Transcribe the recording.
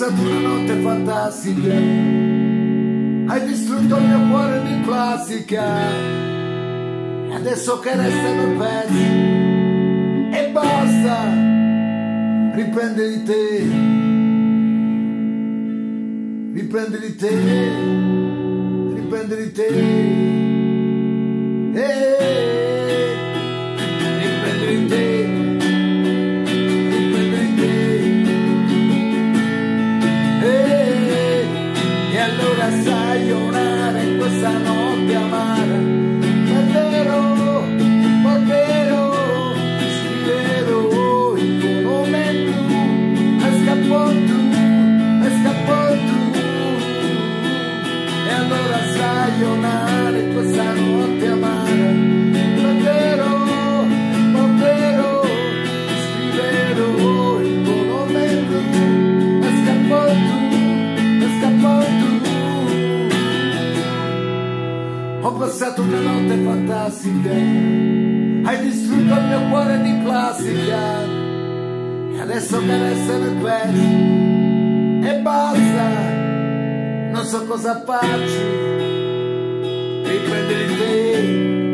passato una notte fantastica, hai distrutto il mio cuore di plastica, e adesso che restano i pezzi, e basta, riprendi di te, riprendi di te, riprendi di te, riprendi di te. Sayonara in questa notte amara, davvero, davvero, scriverò il tuo nome blu, e scappò tu, e allora sayonara in questa notte amara, davvero, davvero, scriverò il tuo nome blu, e scappò tu. Ho passato una notte fantastica, hai distrutto il mio cuore di plastica, e adesso che restano i pezzi, e basta, non so cosa farci, riprendi di te.